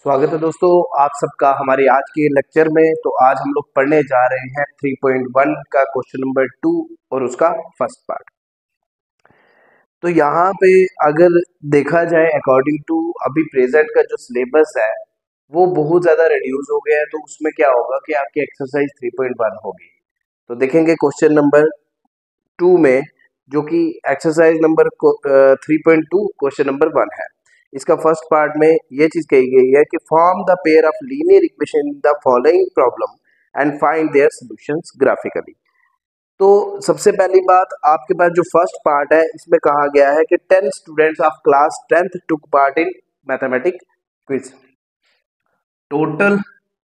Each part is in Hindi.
स्वागत है दोस्तों आप सबका हमारे आज के लेक्चर में। तो आज हम लोग पढ़ने जा रहे हैं 3.1 का क्वेश्चन नंबर 2 और उसका फर्स्ट पार्ट। तो यहाँ पे अगर देखा जाए अकॉर्डिंग टू अभी प्रेजेंट का जो सिलेबस है वो बहुत ज़्यादा रिड्यूस हो गया है, तो उसमें क्या होगा कि आपकी एक्सरसाइज 3.1 होगी। तो देखेंगे क्वेश्चन नंबर 2 में, जो कि एक्सरसाइज नंबर 3.2 क्वेश्चन नंबर 1 है। इसका फर्स्ट पार्ट में ये चीज कही गई है कि form the pair of linear equation in the following problem and find their solutions graphically. तो सबसे पहली बात, आपके पास जो फर्स्ट पार्ट है इसमें कहा गया है कि 10 students of class 10th took part in mathematics quiz. Total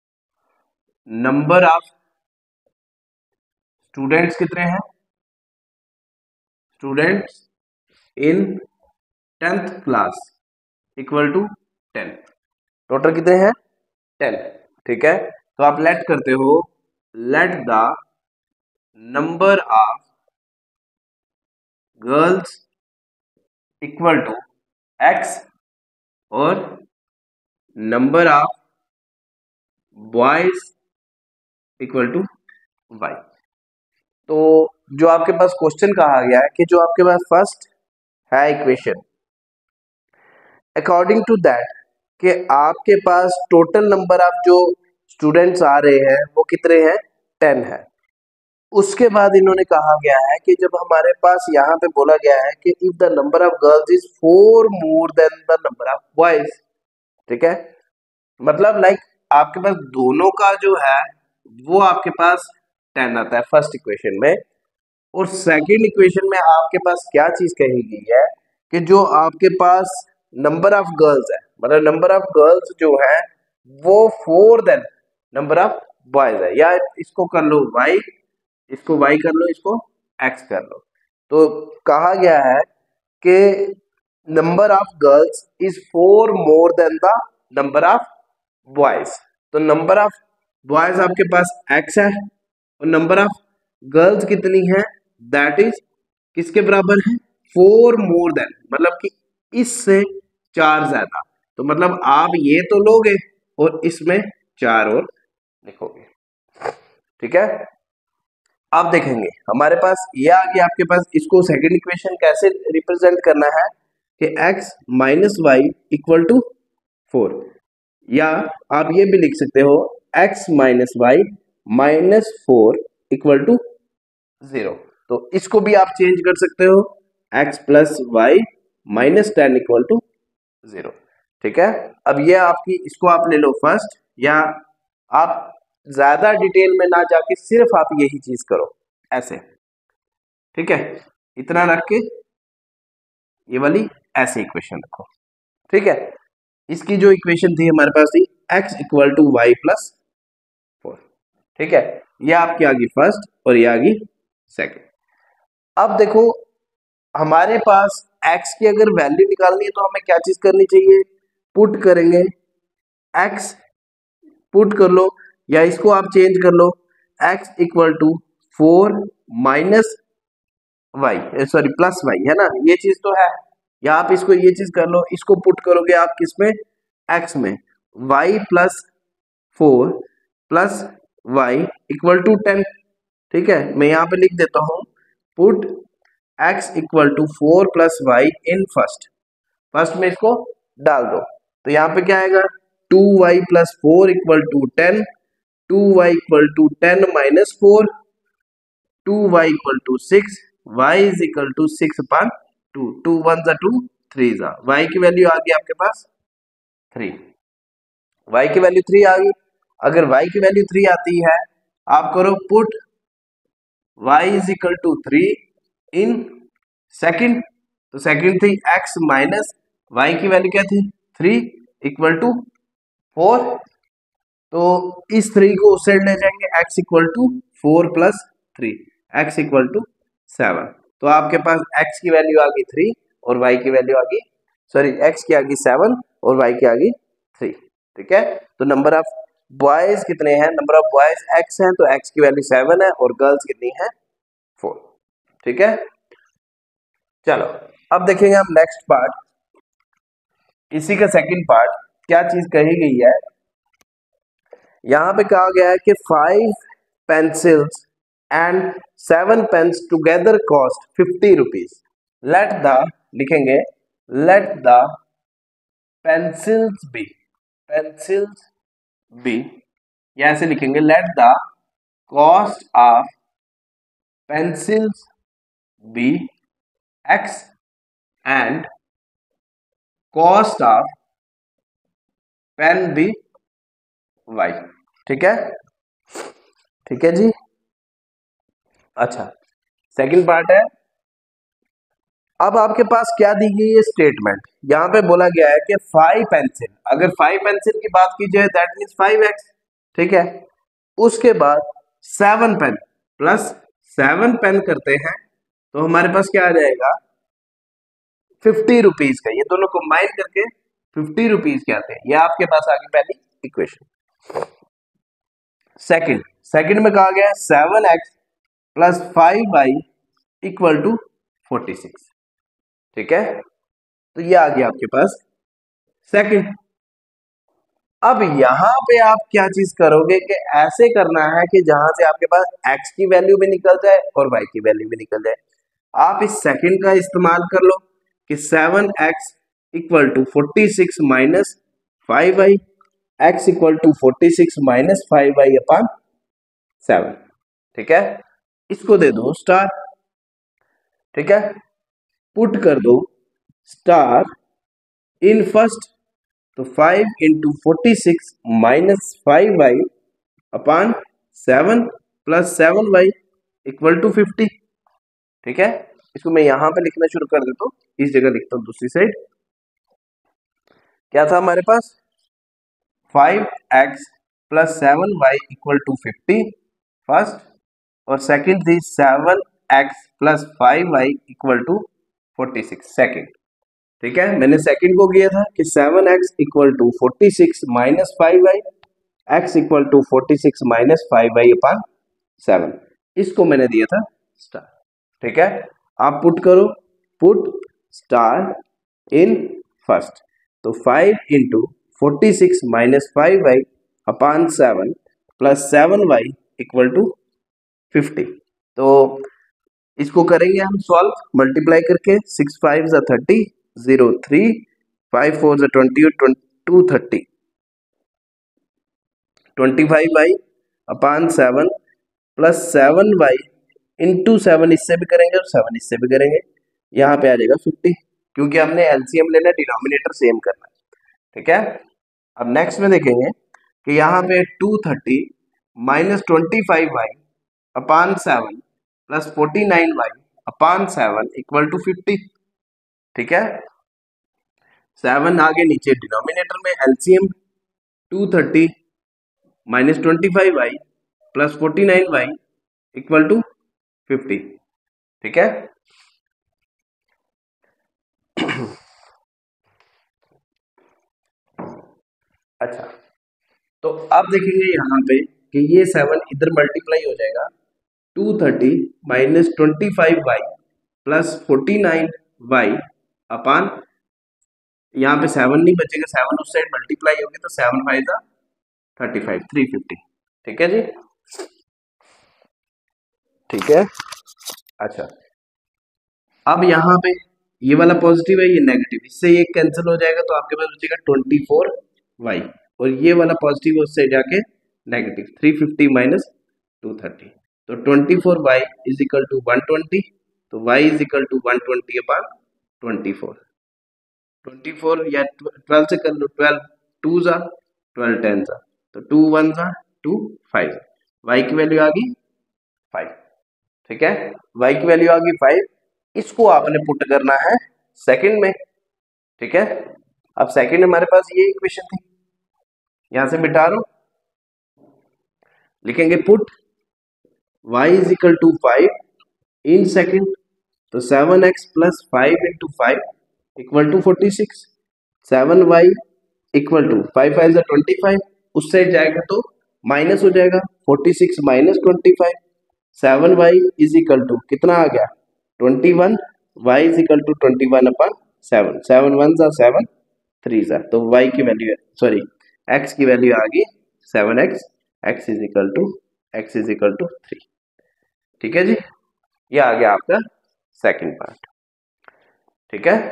number of students कितने हैं? Students in 10th class equal to 10। Total कितने हैं? 10। ठीक है, तो आप लेट करते हो, let the number of girls equal to x और number of boys equal to y। तो जो आपके पास क्वेश्चन कहा गया है कि जो आपके पास फर्स्ट है इक्वेशन, अकॉर्डिंग टू दैट कि आपके पास टोटल नंबर ऑफ जो स्टूडेंट्स आ रहे हैं वो कितने हैं? 10 है। उसके बाद इन्होंने कहा गया है कि जब हमारे पास यहाँ पे बोला गया है कि if the number of girls is 4 more than the number of boys, ठीक है, मतलब लाइक आपके पास दोनों का जो है वो आपके पास 10 आता है फर्स्ट इक्वेशन में। और सेकंड इक्वेशन में आपके पास क्या चीज कही गई है कि जो आपके पास नंबर ऑफ गर्ल्स है, मतलब नंबर ऑफ गर्ल्स जो है वो 4 देन नंबर ऑफ बॉयज है, या इसको कर लो y, इसको y कर लो, इसको x कर लो। तो कहा गया है कि number of girls is 4 more than the number of boys. तो नंबर ऑफ बॉयज आपके पास x है और नंबर ऑफ गर्ल्स कितनी है? दैट इज किसके बराबर है? 4 मोर देन, मतलब कि इससे 4 ज्यादा। तो मतलब आप ये तो लोगे और इसमें 4 और लिखोगे। ठीक है, अब देखेंगे हमारे पास ये आ गया आपके पास। इसको सेकंड इक्वेशन कैसे रिप्रेजेंट करना है कि x minus Y equal to 4, या आप ये भी लिख सकते हो x minus Y minus 4 equal to 0। तो इसको भी आप चेंज कर सकते हो, x plus Y minus 10 equal to 0। ठीक है, अब ये आपकी, इसको आप ले लो फर्स्ट, या आप ज्यादा डिटेल में ना जाके सिर्फ आप यही चीज करो ऐसे। ठीक है, इतना रख के ये वाली ऐसे इक्वेशन रखो। ठीक है, इसकी जो इक्वेशन थी हमारे पास थी x equal to Y plus 4। ठीक है, ये आपकी आ गई फर्स्ट और ये आ गई सेकेंड। अब देखो हमारे पास x की अगर वैल्यू निकालनी है तो हमें क्या चीज करनी चाहिए? पुट करेंगे, x पुट कर लो, या इसको आप चेंज कर लो, x equal to 4 minus Y, sorry plus Y, है ना, ये चीज तो है। या आप इसको ये चीज कर लो, इसको पुट करोगे आप किसमें? x में, y plus 4 plus Y equal to 10। ठीक है, मैं यहाँ पे लिख देता हूं, put x equal to 4 plus Y in first में इसको डाल दो। तो यहाँ पे क्या आएगा? 2y plus 4 equal to 10, 2y equal to 10 minus 4, 2y equal to 6, y is equal to 6 upon 2, 2 1 जा 2, 3 जा, y की वैल्यू आ गई आपके पास 3, y की वैल्यू 3 आ गई। अगर y की वैल्यू 3 आती है, आप करो put y is equal to 3 in second. तो सेकंड थी x माइनस y की वैल्यू क्या थी? 3 इक्वल टू 4। तो इस 3 को उस साइड ले जाएंगे, x equal to 4 plus 3, x equal to 7। तो आपके पास x की वैल्यू आ गई 3 और y की वैल्यू आ गई, सॉरी x की आ गई 7 और y की आ गई 3। ठीक है, तो नंबर ऑफ बॉयज कितने हैं? नंबर ऑफ बॉयज x हैं, तो x की वैल्यू 7 है और गर्ल्स कितनी है? 4। ठीक है, चलो अब देखेंगे हम नेक्स्ट पार्ट, इसी का सेकंड पार्ट क्या चीज कही गई है, यहां पे कहा गया है कि 5 pencils and 7 pens together cost 50 rupees. Let the, लिखेंगे let the pencils be, pencils be, या ऐसे लिखेंगे let the cost of pencils be X and cost of pen be Y. ठीक है, ठीक है जी। अच्छा, सेकंड पार्ट है, अब आपके पास क्या दी गई है स्टेटमेंट, यहां पे बोला गया है कि 5 पेंसिल, अगर 5 पेंसिल की बात की जाए दैट मीन्स 5x, ठीक है। उसके बाद 7 पेन प्लस 7 पेन करते हैं तो हमारे पास क्या आ जाएगा 50 रुपीज का, ये दोनों कंबाइन करके 50 रुपीज के आते हैं। ये आपके पास आ गई पहली इक्वेशन। सेकंड, सेकंड में कहा गया है 7x plus 5y equal to 46, ठीक है। तो ये आ गया आपके पास सेकंड। अब यहां पे आप क्या चीज करोगे कि ऐसे करना है कि जहां से आपके पास x की वैल्यू भी निकल जाए और y की वैल्यू भी निकल जाए। आप इस सेकंड का इस्तेमाल कर लो कि 7x equal to 46 minus 5y, x equal to 46 minus 5y upon 7, ठीक है। इसको दे दो स्टार, ठीक है, पुट कर दो स्टार इन फर्स्ट, तो 5 into 46 minus 5y upon 7 plus 7y equal to 50, ठीक है। इसको मैं यहां पे लिखना शुरू कर देता हूँ, इस जगह लिखता हूँ दूसरी साइड। क्या था हमारे पास 5x plus 7y equal to 50 first, और सेकंड थी 7x plus 5y equal to 46 second, ठीक है। मैंने सेकंड को किया था कि 7x equal to 46 minus 5y, x equal to 46 minus 5y upon 7, इसको मैंने दिया था स्टार, ठीक है। आप पुट करो, पुट स्टार इन फर्स्ट, तो 5 into 46 minus 5y upon 7 plus 7y equal to 50। तो इसको करेंगे हम सॉल्व मल्टीप्लाई करके, 6 5 जा 30, 0 3, 5 4 जा 20 और 2 30, 25y upon 7 plus 7y into 7 इससे भी करेंगे और 7 इससे भी करेंगे, यहाँ पे आ जाएगा 50, क्योंकि हमने एलसीएम लेना, डिनोमिनेटर सेम करना है, ठीक है। अब नेक्स्ट में देखेंगे कि यहाँ पे 230 minus 25y upon 7 plus 49y upon 7 equal to 50, ठीक है। 7 आगे नीचे डिनोमिनेटर में LCM, 230 minus 25y plus 49y equal to 50, ठीक है। अच्छा, तो अब देखेंगे यहाँ पे कि ये 7 इधर मल्टीप्लाई हो जाएगा, 230 minus 25y plus 49y upon, यहाँ पे 7 नहीं बचेगा, 7 उस साइड मल्टीप्लाई होगी तो 7 5 जा 35, 350, ठीक है जी, ठीक है। अच्छा, अब यहाँ पे ये वाला पॉजिटिव है, ये नेगेटिव, इससे ये कैंसिल हो जाएगा तो आपके पास बचेगा 24y, और ये वाला पॉजिटिव है उससे जाके नेगेटिव, 350 माइनस 230, तो 24y इज इक्वल टू 120, तो y is equal to 120 upon 24, 24 या 12 से कर लो, 12 2 जा 12 10 जा, तो 2 1 जा 2 5, y की वैल्यू आ गई 5, ठीक है। y की वैल्यू आ गई 5, इसको आपने पुट करना है सेकंड में, ठीक है। अब सेकंड में हमारे पास ये इक्वेशन थी, यहां से मिटा रहा हूं, लिखेंगे put y is equal to 5 in second, तो 7x plus 5 into 5 equal to 46, 7y equal to 5 5 जा 25, उस साइड जाएगा तो माइनस हो जाएगा, 46 minus 25, 7y is equal to कितना आ गया 21, y is equal to 21 upon 7, 7 1 जा 7, 3 सा, तो y की वैल्यू, सॉरी x की वैल्यू आ गई 7x, x is equal to 3। ठीक है जी, ये आ गया आपका सेकंड पार्ट। ठीक है,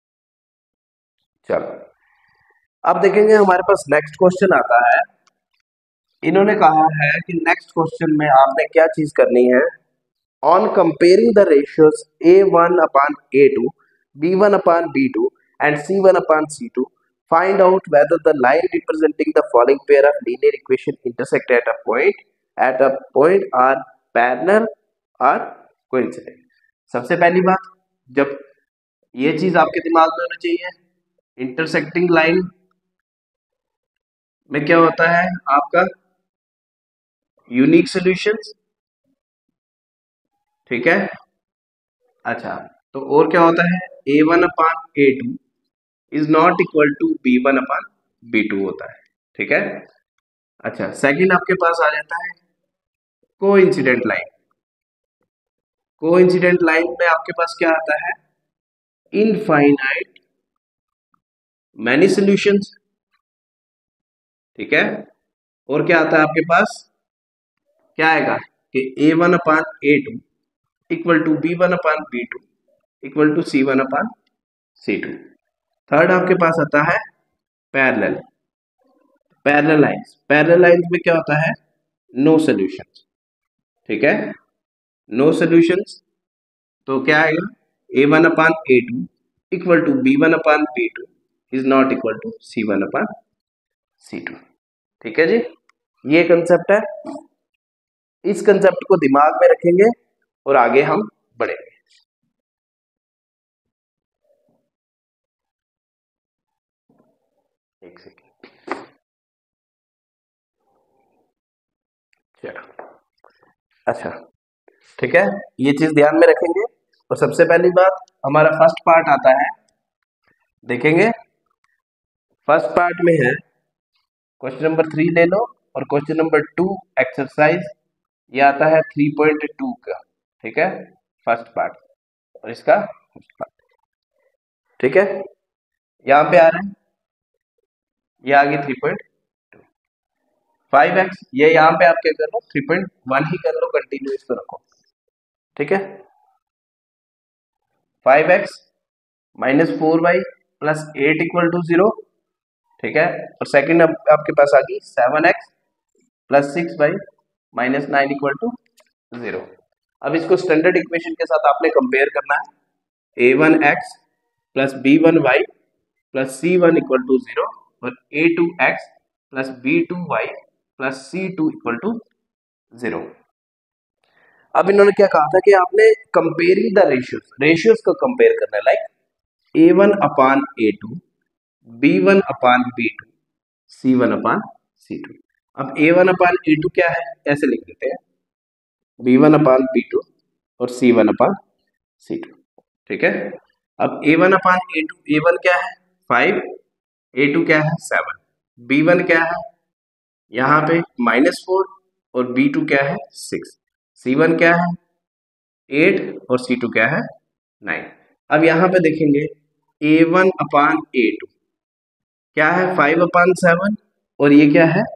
चलो अब देखेंगे हमारे पास नेक्स्ट क्वेश्चन आता है। इन्होंने कहा है कि नेक्स्ट क्वेश्चन में आपने क्या चीज करनी है, on comparing the ratios a1 upon a2, b1 upon b2 and c1 upon c2, find out whether the line representing the following pair of linear equation intersect at a point are parallel or coincident। सबसे पहली बात, जब ये चीज आपके दिमाग में होना चाहिए, इंटरसेक्टिंग लाइन में क्या होता है आपका यूनिक सॉल्यूशंस। ठीक है, अच्छा तो और क्या होता है, a1 upon a2 is not equal to b1 upon b2 होता है। ठीक है, अच्छा सेकंड आपके पास आ जाता है कोइंसिडेंट लाइन। कोइंसिडेंट लाइन में आपके पास क्या आता है, इनफाइनाइट मैनी सॉल्यूशंस। ठीक है, और क्या आता है आपके पास, क्या आएगा कि a1 upon a2 equal to b1 upon b2 equal to c1 upon c2। Third आपके पास आता है पैरेलल। पैरेलल लाइंस में क्या होता है, नो सॉल्यूशंस। ठीक है, नो सॉल्यूशंस, तो क्या आएगा a1 upon a2 equal to b1 upon b2 is not equal to c1 upon c2। ठीक है जी, ये कंसेप्ट है, इस कंसेप्ट को दिमाग में रखेंगे और आगे हम बढ़ेंगे। एक सेकेंड, चलो अच्छा ठीक है, ये चीज ध्यान में रखेंगे। और सबसे पहली बात, हमारा फर्स्ट पार्ट आता है, देखेंगे फर्स्ट पार्ट में है क्वेश्चन नंबर 3 ले लो, और क्वेश्चन नंबर 2 एक्सरसाइज, ये आता है 3.2 का। ठीक है, फर्स्ट पार्ट और इसका फर्स्ट पार्ट। ठीक है, यहाँ पे आ रहा है, ये आ गई 3.2। 5x, ये यहाँ पे आप क्या कर लो 3.1 ही कर लो, कंटिन्यू इसको रखो। ठीक है, 5x minus 4y plus 8 equal to 0। ठीक है, और सेकंड आपके पास आ गई 7x plus 6y minus 9 equal to 0। अब इसको स्टैंडर्ड इक्वेशन के साथ आपने कंपेयर करना है, a1x plus b1y plus c1 equal to 0 और a2x plus b2y plus c2 equal to 0। अब इन्होंने क्या कहा था कि आपने कंपेयरिंग द रेशियोज को कंपेयर करना है, like a1 upon a2, b1 upon b2, c1 upon c2। अब a1 अपान a2 क्या है, ऐसे लिख देते हैं b1 अपान b2 और c1 अपान c2। ठीक है, अब a1 अपान a2, a1 क्या है 5, a2 क्या है 7, b1 क्या है यहाँ पे -4 और b2 क्या है 6, c1 क्या है 8 और c2 क्या है 9। अब यहाँ पे देखेंगे a1 अपान a2 क्या है 5 अपान 7 और ये क्या है,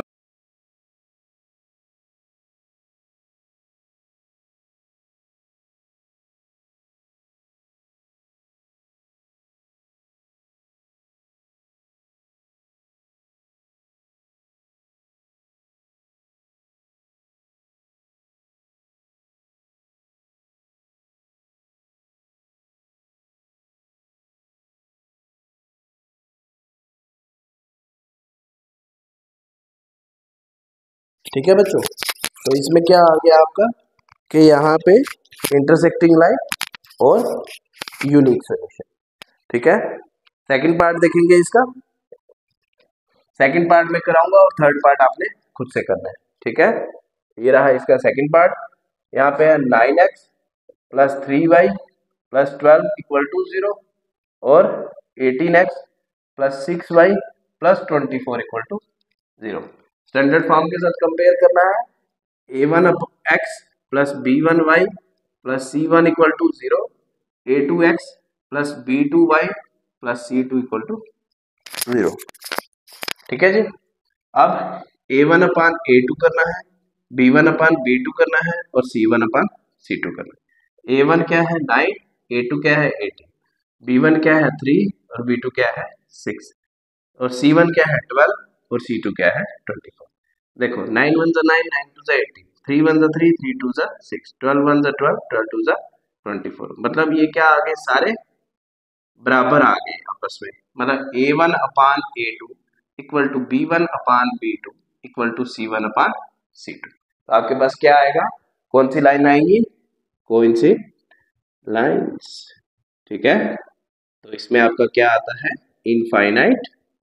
ठीक है बच्चों। तो इसमें क्या आ गया आपका कि यहाँ पे इंटरसेक्टिंग लाइन और यूनिक सॉल्यूशन। ठीक है, सेकंड पार्ट देखेंगे इसका, सेकंड पार्ट में कराऊंगा और थर्ड पार्ट आपने खुद से करना है। ठीक है, ये रहा इसका सेकंड पार्ट, यहाँ पे है 9x plus 3y plus 12 equal to 0 और 18x plus 6y plus 24 equal to 0। Standard form के साथ कंपेयर करना है, a1 x plus b1y plus c1 equal to 0, a2x plus b2y plus c2 equal to 0। ठीक है जी। अब A1 अपान A2 करना है, B1 अपान B2 करना है और C1 अपान C2 करना है। A1 क्या है 9, A2 क्या है 18, B1 क्या है 3 और B2 क्या है 6 और C1 क्या है 12 और C2 क्या है 24। देखो 9 1 9, 9 2 18, 3 1 3, 3 2 6, 12 1 12, 12 2 24। मतलब ये क्या आ गए, सारे बराबर आ गए आपस में। मतलब A1 upon A2 equal to B1 upon B2 equal to C1 upon C2। तो आपके पास क्या आएगा, कौन सी लाइन आएंगी, कौन सी लाइन्स। ठीक है, तो इसमें आपका क्या आता है, इनफाइनाइट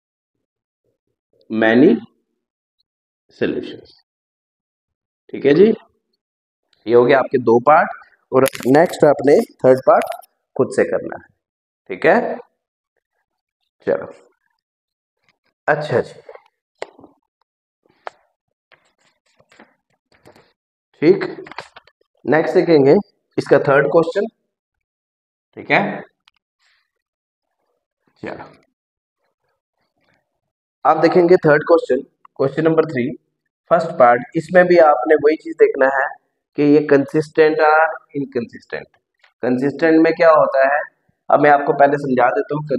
मैनी सॉल्यूशंस। ठीक है जी, ये हो गया आपके दो पार्ट और नेक्स्ट आपने थर्ड पार्ट खुद से करना है। ठीक है, चलो अच्छा जी, ठीक। नेक्स्ट देखेंगे इसका थर्ड क्वेश्चन। ठीक है, चलो आप देखेंगे third question, question number 3 first part. इसमें भी आपने वही चीज देखना है कि ये कंसिस्टेंट और इनकंसिस्टेंट। कंसिस्टेंट में क्या होता है, अब मैं आपको पहले समझा देता हूँ।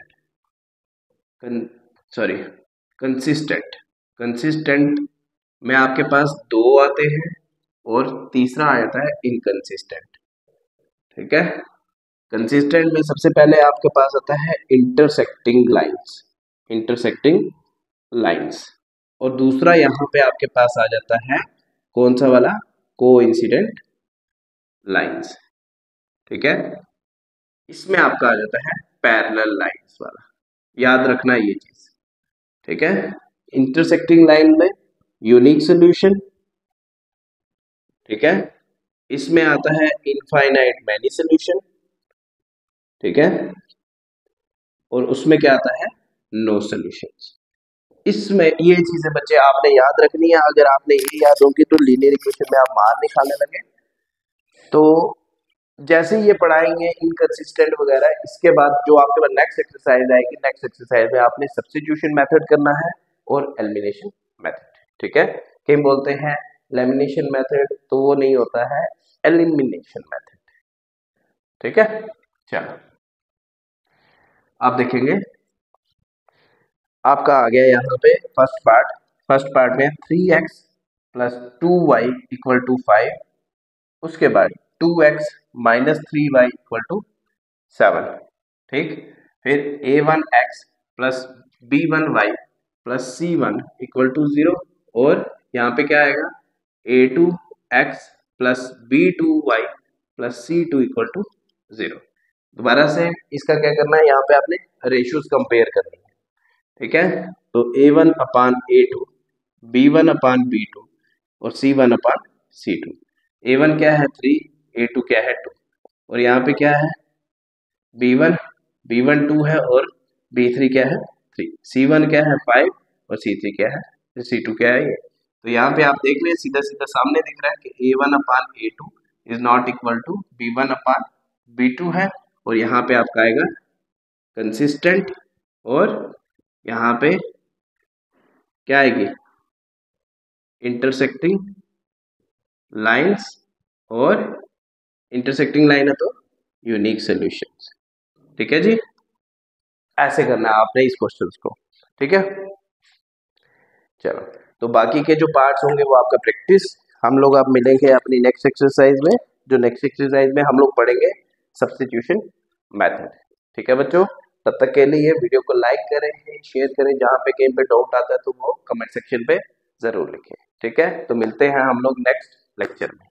सॉरी कंसिस्टेंट, कंसिस्टेंट में आपके पास दो आते हैं और तीसरा आ जाता है इनकंसिस्टेंट। ठीक है, कंसिस्टेंट में सबसे पहले आपके पास आता है इंटरसेक्टिंग लाइंस, इंटरसेक्टिंग लाइंस। और दूसरा यहाँ पे आपके पास आ जाता है कौन सा वाला, कोइंसिडेंट लाइंस। ठीक है, इसमें आपका आ जाता है पैरेलल लाइंस वाला, याद रखना ये चीज। ठीक है, इंटरसेक्टिंग लाइन में यूनिक सॉल्यूशन। ठीक है, इसमें आता है इनफाइनाइट मैनी सॉल्यूशन। ठीक है, और उसमें क्या आता है, नो सॉल्यूशंस। इसमें ये चीजें बच्चे आपने याद रखनी है। अगर आपने ये याद होंगी तो लीनियर इक्वेशन में आप मार नहीं खाने लगे। तो जैसे ही ये पढ़ाएंगे इनकंसिस्टेंट वगैरह, इसके बाद जो आपके पास नेक्स्ट एक्सरसाइज आएगी, नेक्स्ट एक्सरसाइज में आपने सब्स्टिट्यूशन मेथड करना है और एलिमिनेशन मेथड। ठीक है, कहीं बोलते हैं लेमिनेशन मेथड, तो वो नहीं होता है, एलिमिनेशन मेथड। ठीक है, चलो आप देखेंगे आपका आ गया यहाँ पे फर्स्ट पार्ट। फर्स्ट पार्ट में 3x plus 2y equal to 5, उसके बाद 2x minus 3y equal to 7। ठीक, फिर a1x plus b1y plus c1 equal to 0 और यहाँ पे क्या आएगा, a2x plus b2y plus c2 equal to 0। दोबारा से इसका क्या करना है, यहाँ पे आपने रेशियोज कंपेयर करनी है। ठीक है, तो a1 upon a2, b1 upon b2 और c1 अपान c2। a1 क्या है 3, a2 क्या है 2 और यहाँ पे क्या है b1, b1 2 है और b3 क्या है 3, c1 क्या है 5 और c3 क्या है, c2 क्या है ये। तो यहाँ पे आप देख लें, सीधा सीधा सामने दिख रहा है कि a1 upon a2 is not equal to b1 upon b2 है और यहाँ पे आपका आएगा कंसिस्टेंट और यहाँ पे क्या आएगी, इंटरसेक्टिंग लाइंस और इंटरसेक्टिंग लाइन है तो यूनिक सॉल्यूशंस। ठीक है जी, ऐसे करना है आपने इस क्वेश्चंस को। ठीक है, चलो तो बाकी के जो पार्ट्स होंगे वो आपका प्रैक्टिस। हम लोग अब मिलेंगे अपनी नेक्स्ट एक्सरसाइज में, जो नेक्स्ट एक्सरसाइज में हम लोग पढ़ेंगे सब्स्टिट्यूशन मेथड। ठीक है बच्चों, तब तक के लिए वीडियो को लाइक करें, शेयर करें, जहाँ पे कहीं पे डाउट आता है तो वो कमेंट सेक्शन पे जरूर लिखें। ठीक है, तो मिलते हैं हम लोग नेक्स्ट लेक्चर में।